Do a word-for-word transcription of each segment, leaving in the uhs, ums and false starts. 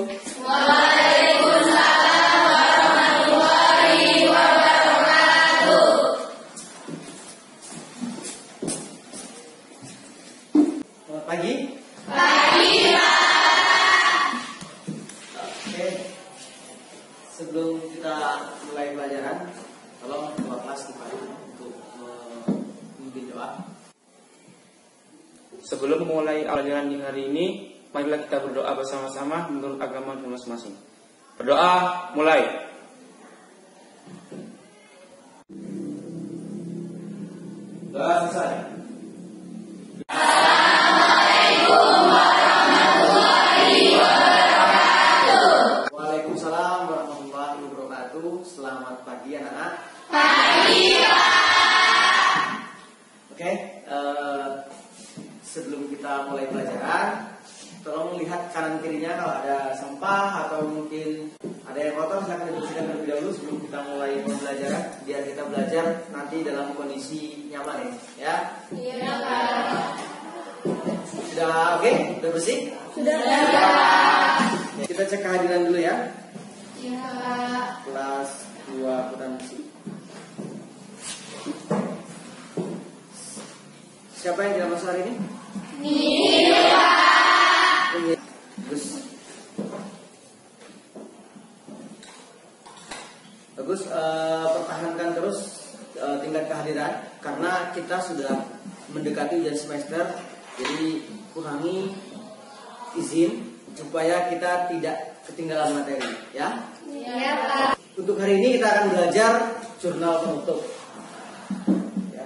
Assalamualaikum. Waalaikumsalam warahmatullahi wabarakatuh. Selamat pagi. Pagi, Pak. Oke. Sebelum kita mulai pelajaran, tolong ketua kelas dipandu untuk memimpin doa. Sebelum memulai pelajaran di hari ini, marilah kita berdoa bersama-sama menurut agama masing-masing. Berdoa, mulai. Doa selesai. Assalamualaikum warahmatullahi wabarakatuh. Waalaikumsalam warahmatullahi wabarakatuh. Selamat pagi anak-anak. Pagi, Pak. Oke, eh, sebelum kita mulai pelajaran, tolong lihat kanan kirinya kalau ada sampah atau mungkin ada yang kotor, silakan dibersihkan terlebih dahulu sebelum kita mulai pembelajaran, biar kita belajar nanti dalam kondisi nyaman ya. Iya, Pak. Sudah oke? Sudah bersih? Sudah, Pak. Ya, kita cek kehadiran dulu ya. Iya, Pak. Kelas dua akuntansi. Siapa yang tidak masuk hari ini? Ini, Pak. Ini. Bagus. Bagus, eh, pertahankan terus eh, tingkat kehadiran karena kita sudah mendekati ujian semester, jadi kurangi izin supaya kita tidak ketinggalan materi, ya. Iya, Pak. Untuk hari ini kita akan belajar jurnal penutup. Ya.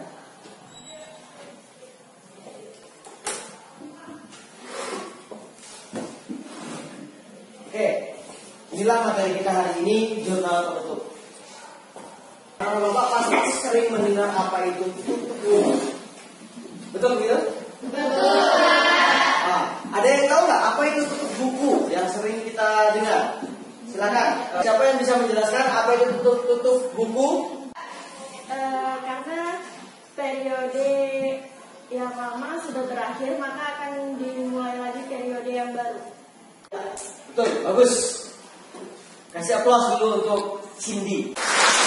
Oke, inilah materi kita hari ini, jurnal penutup. Kalau Bapak pasti sering mendengar apa itu tutup buku. Betul gitu? Betul. Nah, ada yang tahu nggak apa itu tutup buku yang sering kita dengar? Silakan. Siapa yang bisa menjelaskan apa itu tutup tutup buku? Eh, karena periode yang lama sudah berakhir, maka akan dimulai lagi periode yang baru. Betul, bagus. Kasih aplaus dulu untuk Cindy.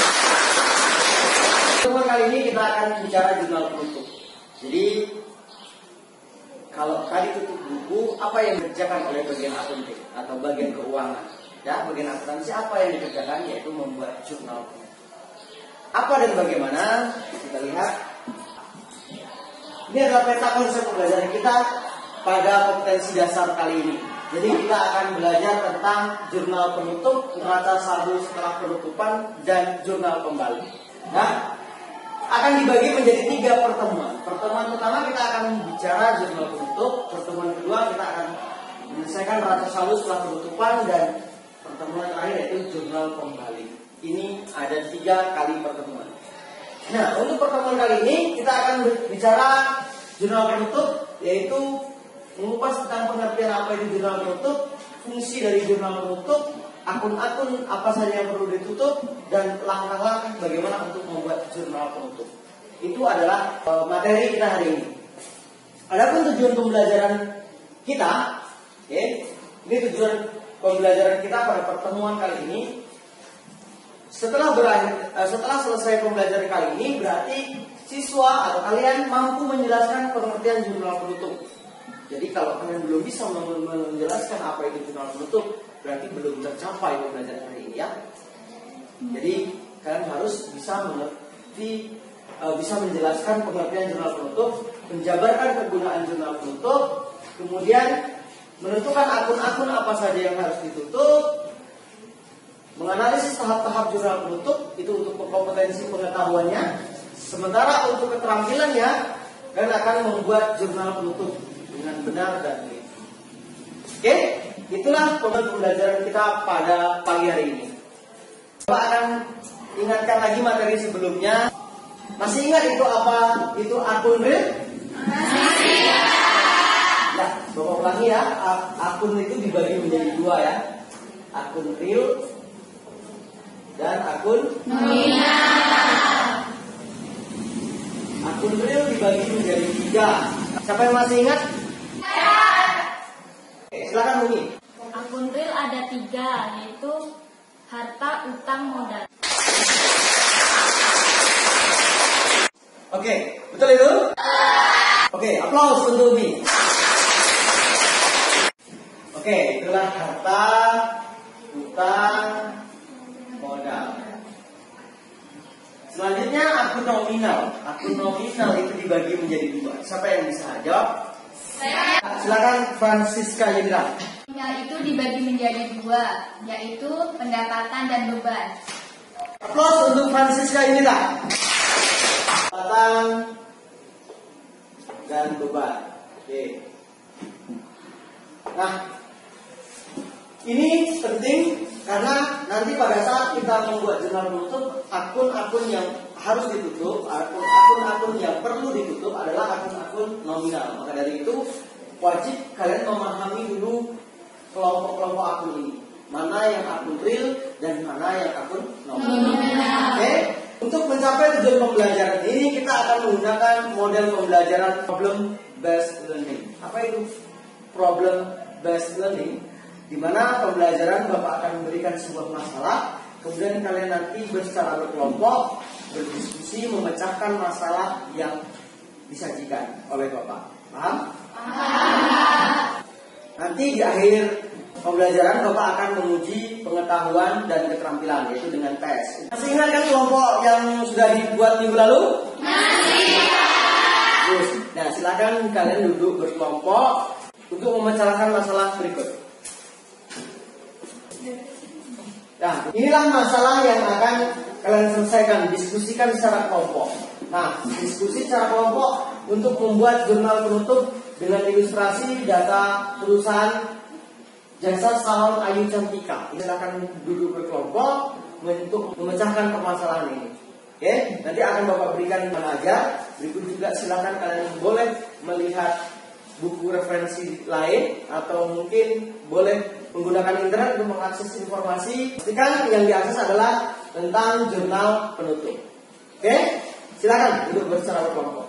Teman kali ini kita akan bicara jurnal penutup. Jadi kalau tadi tutup buku, apa yang dikerjakan oleh bagian akunting atau bagian keuangan? Ya, bagian akuntansi apa yang dikerjakan, yaitu membuat jurnal penutup. Apa dan bagaimana? Kita lihat. Ini adalah peta konsep pembelajaran kita pada kompetensi dasar kali ini. Jadi kita akan belajar tentang jurnal penutup, neraca saldo setelah penutupan, dan jurnal kembali. Nah, akan dibagi menjadi tiga pertemuan. Pertemuan pertama kita akan bicara jurnal penutup. Pertemuan kedua kita akan menyelesaikan neraca saldo setelah penutupan, dan pertemuan terakhir yaitu jurnal kembali. Ini ada tiga kali pertemuan. Nah, untuk pertemuan kali ini kita akan bicara jurnal penutup, yaitu mengupas tentang pengertian apa itu jurnal penutup, fungsi dari jurnal penutup, akun-akun apa saja yang perlu ditutup, dan langkah-langkah bagaimana untuk membuat jurnal penutup. Itu adalah e, materi kita hari ini. Adapun tujuan pembelajaran kita, ya, ini tujuan pembelajaran kita pada pertemuan kali ini. Setelah berakhir, e, setelah selesai pembelajaran kali ini, berarti siswa atau kalian mampu menjelaskan pengertian jurnal penutup. Jadi kalau kalian belum bisa menjelaskan apa itu jurnal penutup, berarti belum tercapai pembelajaran hari ini ya. Jadi kalian harus bisa mengerti, uh, bisa menjelaskan pengertian jurnal penutup, menjabarkan kegunaan jurnal penutup, kemudian menentukan akun-akun apa saja yang harus ditutup, menganalisis tahap-tahap jurnal penutup, itu untuk kompetensi pengetahuannya. Sementara untuk keterampilannya, kalian akan membuat jurnal penutup dengan benar dan baik. Oke, itulah pembelajaran kita pada pagi hari ini. Bapak akan ingatkan lagi materi sebelumnya. Masih ingat itu apa? Itu akun real? Masih ingat. Ya, Bapak ulangi ya. Akun itu dibagi menjadi dua ya. Akun real dan akun nominal. Akun real dibagi menjadi tiga. Siapa yang masih ingat? Oke, silakan Umi. Akun real ada tiga, yaitu harta, utang, modal. Oke, betul itu? Oke, aplaus untuk Umi. Oke, itulah harta, utang, modal. Selanjutnya akun nominal. Akun nominal itu dibagi menjadi dua. Siapa yang bisa jawab? Saya. Silakan Francisca Yendra. Nominal itu dibagi menjadi dua, yaitu pendapatan dan beban. Aplaus untuk Francisca Yendra. Pendapatan dan beban. Oke. Nah, ini penting karena nanti pada saat kita membuat jurnal penutup, akun-akun yang harus ditutup, akun-akun yang perlu ditutup adalah akun-akun nominal. Maka dari itu wajib kalian memahami dulu kelompok-kelompok akun ini. Mana yang akun real dan mana yang akun nominal. Oke? Untuk mencapai tujuan pembelajaran ini kita akan menggunakan model pembelajaran problem based learning. Apa itu problem based learning? Di mana pembelajaran Bapak akan memberikan sebuah masalah, kemudian kalian nanti secara berkelompok berdiskusi memecahkan masalah yang disajikan oleh Bapak. Paham? Paham. Nanti di akhir pembelajaran Bapak akan menguji pengetahuan dan keterampilan, yaitu dengan tes. Masih ingat kan kelompok yang sudah dibuat minggu lalu? Masih. Terus, nah silakan kalian duduk berkelompok untuk memecahkan masalah berikut. Nah, inilah masalah yang akan kalian selesaikan, diskusikan secara kelompok. Nah, diskusi secara kelompok untuk membuat jurnal penutup dengan ilustrasi data perusahaan Jasa Salon Ayu Cantika. Silakan duduk berkelompok untuk memecahkan permasalahan ini. Oke, nanti akan Bapak berikan mengajar. Berikut juga silakan kalian boleh melihat buku referensi lain atau mungkin boleh menggunakan internet untuk mengakses informasi. Pastikan yang diakses adalah tentang jurnal penutup. Oke, silakan duduk bersama berkelompok.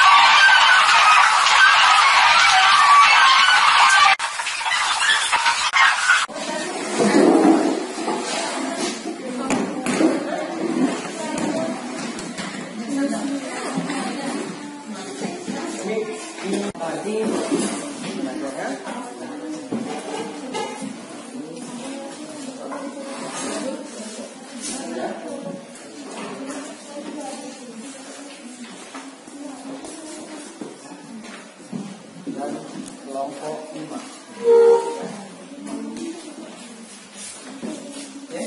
Dan kelompok lima. Oke.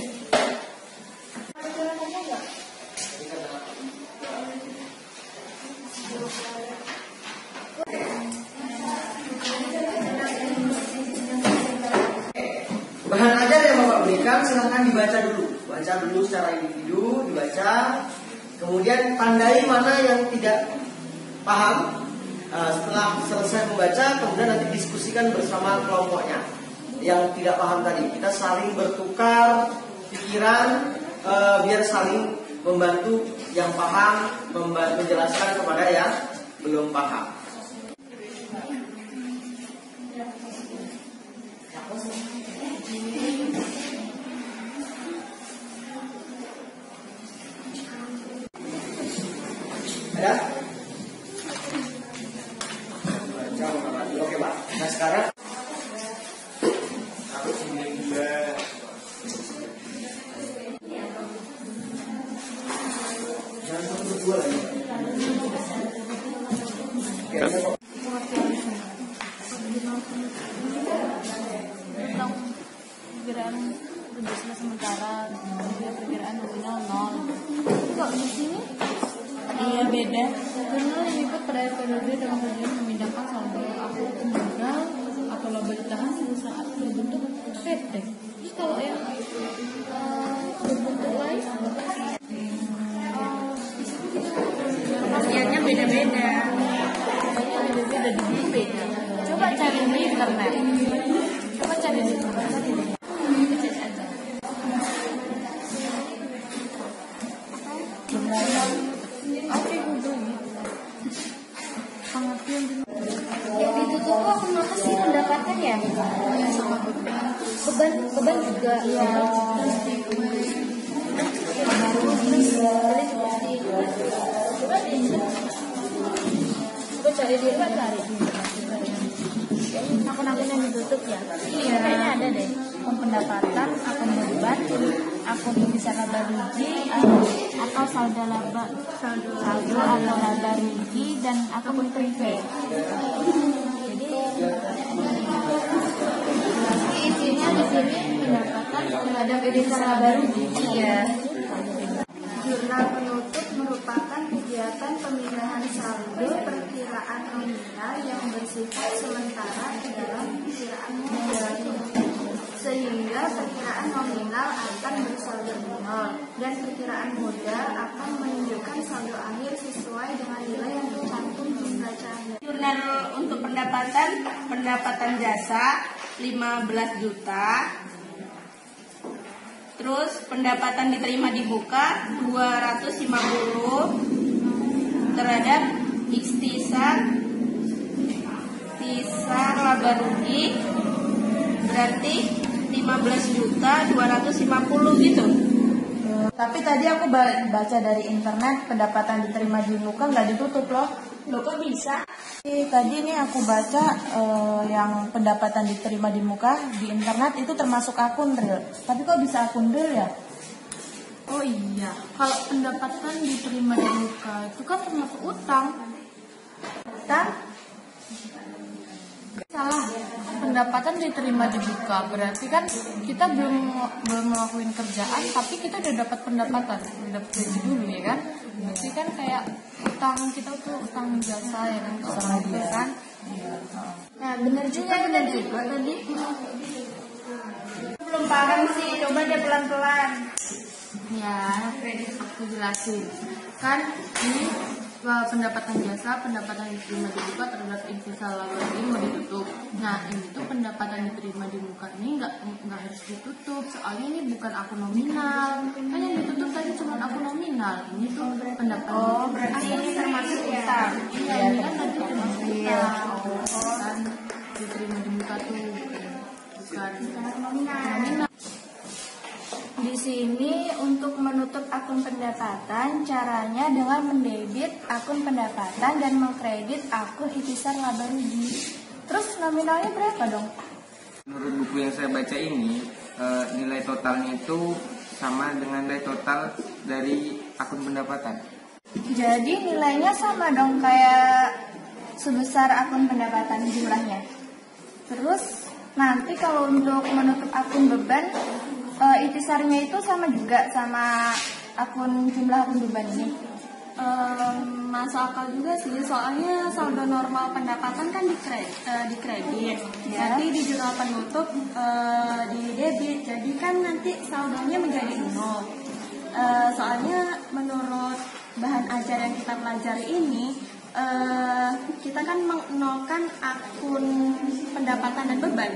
Bahan ajar yang Bapak berikan silahkan dibaca dulu. Baca dulu secara individu, dibaca. Kemudian tandai mana yang tidak paham. Uh, setelah selesai membaca, kemudian nanti diskusikan bersama kelompoknya yang tidak paham tadi. Kita saling bertukar pikiran uh, biar saling membantu yang paham, membantu menjelaskan kepada yang belum paham. Ada? Oke Pak. Nah sekarang harus juga jangan satu berdua lagi. Tentang perkiraan reduksi sementara, perkiraan nominal nol. Kok di sini? Iya beda. Jurnal yang ikut pada periode dengan tujuan memindahkan saldo aku tunggal atau laba ditahan saat berbentuk P D. Terus kalau yang uh, berbentuk lain, pastiannya beda-beda. Pastiannya beda-beda di sini beda. Coba cari di internet. Coba cari di internet. Cek aja. Oke, yang ditutup kok kenapa sih pendapatan ya? Beban beban beban juga ya. Baru bisa seperti coba deh, coba cari di luar, cari akun-akun yang ditutup ya. Iya, kayaknya ada deh. Akun pendapatan, akun beban, akun bisa laba rugi, atau saldo laba, saldo saldo atau laba rugi, dan akun prepaid. Jadi isinya di sini pendapatan terhadap edisi laba rugi. Iya. Jurnal penutup merupakan kegiatan pemindahan saldo perkiraan nominal yang bersifat sementara di dalam perkiraan modal, sehingga perkiraan nominal akan bersaldo nol dan perkiraan modal akan menunjukkan saldo akhir sesuai dengan nilai yang tercantum di neraca akhir. Jurnal untuk pendapatan, pendapatan jasa lima belas juta. Terus pendapatan diterima dibuka dua ratus lima puluh terhadap ikhtisar ikhtisar laba rugi berarti lima belas juta dua ratus lima puluh gitu. Tapi tadi aku baca dari internet pendapatan diterima di muka nggak ditutup loh. Loh kok bisa? Tadi ini aku baca uh, yang pendapatan diterima di muka di internet itu termasuk akun real. Tapi kok bisa akun real ya? Oh iya, kalau pendapatan diterima di muka itu kan termasuk utang. Utang? Salah. Pendapatan diterima di muka berarti kan kita belum belum melakukan kerjaan tapi kita udah dapat pendapatan, udah dapat gaji dulu ya kan? Berarti kan kayak utang kita tuh utang jasa ya kan, utang lagi kan? Nah benar juga ya tadi. tadi. Belum paham sih, coba dia pelan-pelan. Ya, aku jelasin. Kan ini uh, pendapatan jasa, pendapatan diterima di muka terhadap ikhtisar laba rugi mau ditutup. Nah, ini tuh pendapatan diterima di muka ini nggak nggak harus ditutup. Soalnya ini bukan akun nominal. Kan yang ditutup tadi cuma akun nominal. Ini tuh pendapatan. Oh, berarti ini termasuk utang. Iya, ini kan tadi termasuk utang. Kan diterima di muka tuh bukan bukan akun nominal. Di sini untuk menutup akun pendapatan, caranya dengan mendebit akun pendapatan dan mengkredit akun ikhtisar laba rugi. Terus nominalnya berapa dong? Menurut buku yang saya baca ini, e, nilai totalnya itu sama dengan nilai total dari akun pendapatan. Jadi nilainya sama dong kayak sebesar akun pendapatan jumlahnya. Terus nanti kalau untuk menutup akun beban, Uh, ikhtisarnya itu sama juga sama akun jumlah akun beban ini. Um, masuk akal juga sih, soalnya saldo normal pendapatan kan dikredit, uh, dikredit. Ya. Nanti di jurnal penutup uh, di debit, jadi kan nanti saldonya menjadi nol. Uh, soalnya menurut bahan ajar yang kita pelajari ini, uh, kita kan menolkan akun pendapatan dan beban.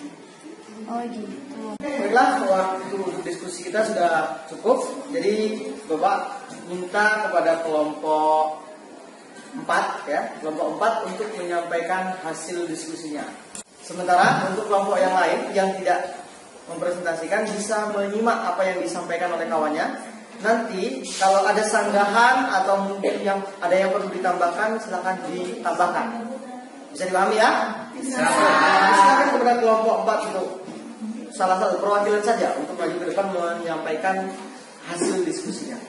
Oh gitu. Baiklah, waktu untuk diskusi kita sudah cukup. Jadi Bapak minta kepada kelompok empat ya, kelompok empat untuk menyampaikan hasil diskusinya. Sementara untuk kelompok yang lain yang tidak mempresentasikan bisa menyimak apa yang disampaikan oleh kawannya. Nanti kalau ada sanggahan atau mungkin yang ada yang perlu ditambahkan, silakan ditambahkan. Bisa dipahami ya? Bisa. Silakan kepada kelompok empat itu salah satu perwakilan saja untuk maju ke depan menyampaikan hasil diskusinya.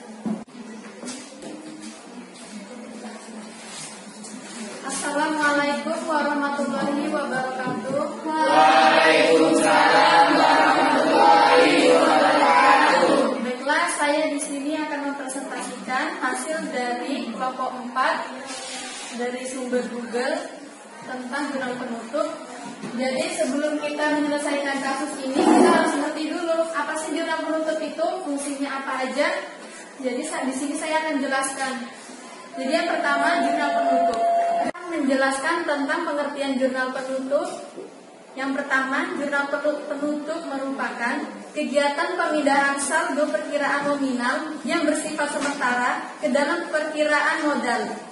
Assalamualaikum warahmatullahi wabarakatuh. Waalaikumsalam warahmatullahi wabarakatuh. Baiklah, saya di sini akan mempresentasikan hasil dari kelompok empat dari sumber Google tentang jurnal penutup. Jadi sebelum kita menyelesaikan kasus ini, kita harus mengerti dulu apa sih jurnal penutup itu, fungsinya apa aja. Jadi di sini saya akan jelaskan. Jadi yang pertama, jurnal penutup. Kita akan menjelaskan tentang pengertian jurnal penutup. Yang pertama, jurnal penutup merupakan kegiatan pemindahan saldo perkiraan nominal yang bersifat sementara ke dalam perkiraan modal,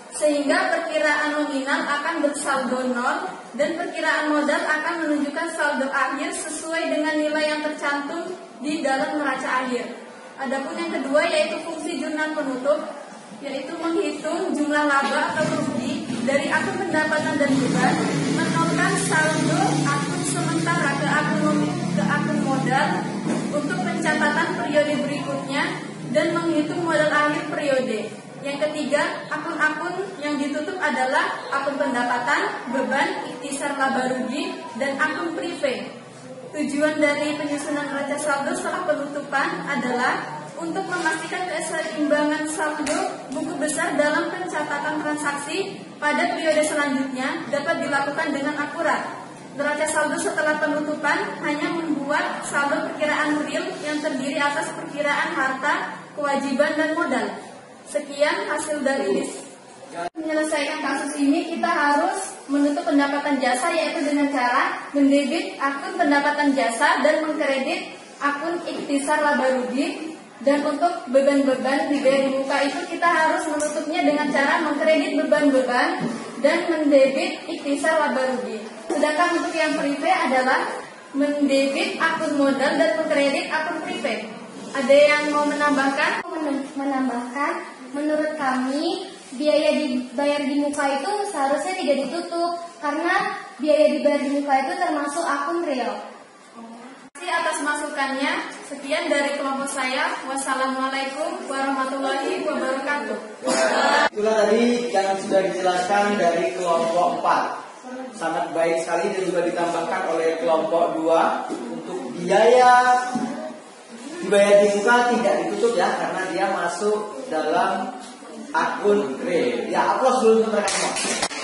sehingga perkiraan nominal akan bersaldo nol dan perkiraan modal akan menunjukkan saldo akhir sesuai dengan nilai yang tercantum di dalam neraca akhir. Adapun yang kedua yaitu fungsi jurnal penutup, yaitu menghitung jumlah laba atau rugi dari akun pendapatan dan beban, menolkan saldo akun sementara ke akun ke akun modal untuk pencatatan periode berikutnya dan menghitung modal akhir periode. Yang ketiga, akun-akun yang ditutup adalah akun pendapatan, beban, ikhtisar laba rugi, dan akun prive. Tujuan dari penyusunan neraca saldo setelah penutupan adalah untuk memastikan keseimbangan saldo buku besar dalam pencatatan transaksi pada periode selanjutnya dapat dilakukan dengan akurat. Neraca saldo setelah penutupan hanya membuat saldo perkiraan real yang terdiri atas perkiraan harta, kewajiban, dan modal. Sekian hasil dari menyelesaikan kasus ini, kita harus menutup pendapatan jasa yaitu dengan cara mendebit akun pendapatan jasa dan mengkredit akun ikhtisar laba rugi. Dan untuk beban-beban dibayar di muka itu kita harus menutupnya dengan cara mengkredit beban-beban dan mendebit ikhtisar laba rugi. Sedangkan untuk yang prive adalah mendebit akun modal dan mengkredit akun prive. Ada yang mau menambahkan? Menambahkan, menurut kami biaya dibayar di muka itu seharusnya tidak ditutup karena biaya dibayar di muka itu termasuk akun real. Terima kasih atas masukannya. Sekian dari kelompok saya. Wassalamualaikum warahmatullahi wabarakatuh. Itulah tadi yang sudah dijelaskan dari kelompok empat. Sangat baik sekali dan juga ditambahkan oleh kelompok dua untuk biaya dibayar di muka tidak ditutup ya, karena dia masuk dalam akun real. Ya, aplaus dulu untuk mereka semua.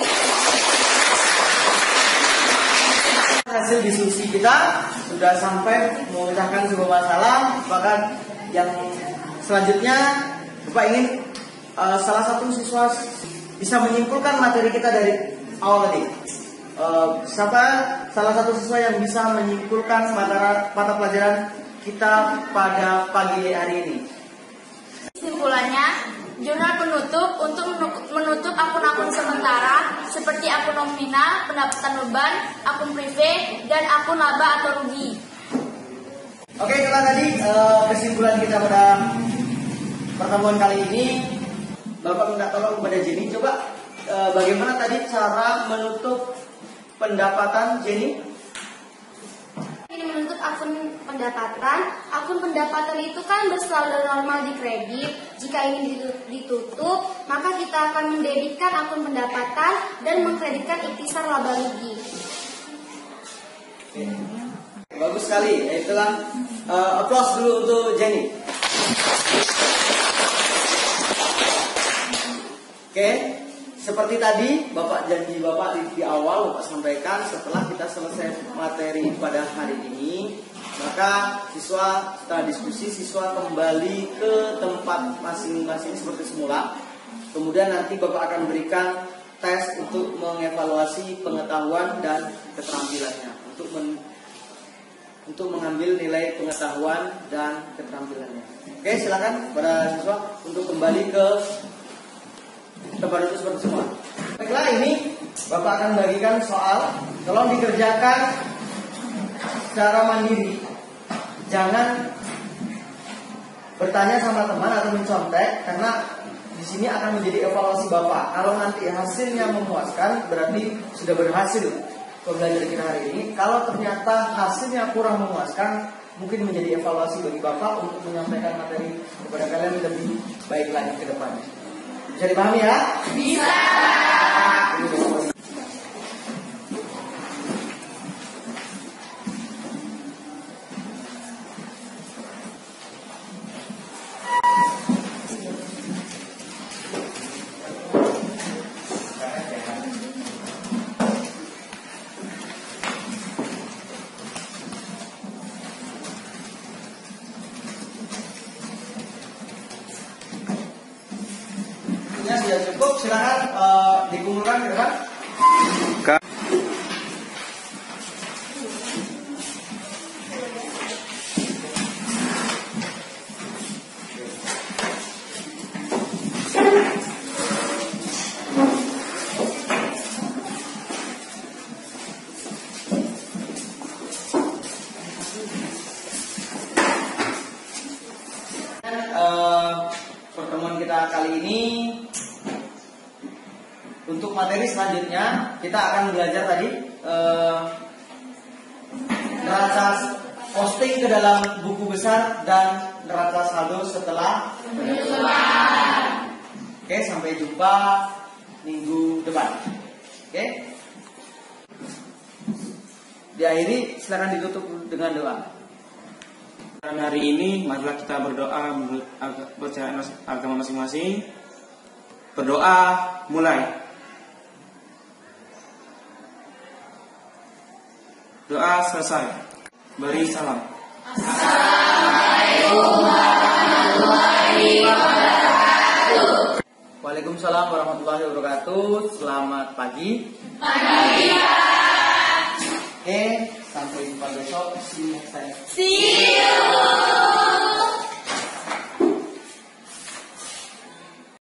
Hasil diskusi kita sudah sampai memecahkan sebuah masalah. Bahkan yang selanjutnya Bapak ingin uh, salah satu siswa bisa menyimpulkan materi kita dari awal tadi. Uh, siapa salah satu siswa yang bisa menyimpulkan mata, mata pelajaran kita pada pagi hari ini? Kesimpulannya, jurnal penutup untuk menutup akun-akun sementara seperti akun nominal, pendapatan beban, akun prive, dan akun laba atau rugi. Oke, itulah tadi uh, kesimpulan kita pada pertemuan kali ini. Bapak minta tolong kepada Jenny, coba uh, bagaimana tadi cara menutup pendapatan Jenny? Ini menutup akun pendapatan. Akun pendapatan itu kan bersaldo normal di kredit. Jika ini ditutup, maka kita akan mendebitkan akun pendapatan dan mengkreditkan ikhtisar laba rugi. Bagus sekali. Itulah uh, applause dulu untuk Jenny. Oke, seperti tadi Bapak janji Bapak di, di awal Bapak sampaikan, setelah kita selesai materi pada hari ini, maka siswa setelah diskusi siswa kembali ke tempat masing-masing seperti semula. Kemudian nanti Bapak akan berikan tes untuk mengevaluasi pengetahuan dan keterampilannya, untuk men, untuk mengambil nilai pengetahuan dan keterampilannya. Oke, silakan para siswa untuk kembali ke tempat itu seperti semua. Baiklah, ini Bapak akan bagikan soal. Tolong dikerjakan secara mandiri. Jangan bertanya sama teman atau mencontek, karena di sini akan menjadi evaluasi Bapak. Kalau nanti hasilnya memuaskan, berarti sudah berhasil pembelajaran kita hari ini. Kalau ternyata hasilnya kurang memuaskan, mungkin menjadi evaluasi bagi Bapak untuk menyampaikan materi kepada kalian lebih baik lagi ke depannya. Bisa dipahami ya? Bisa. Sudah cukup, silakan uh, dikumpulkan ke depan. kita kali ini. Untuk materi selanjutnya kita akan belajar tadi eh, neraca posting ke dalam buku besar dan neraca saldo setelah penjualan. Oke, sampai jumpa minggu depan. Oke. Diakhiri, silakan ditutup dengan doa. Dan hari ini marilah kita berdoa menurut percayaan agama masing-masing. Berdoa mulai. Doa selesai. Beri salam. Assalamualaikum warahmatullahi wabarakatuh. Waalaikumsalam warahmatullahi wabarakatuh. Selamat pagi. Pagi. Oke, sampai jumpa besok. See you next time. See you.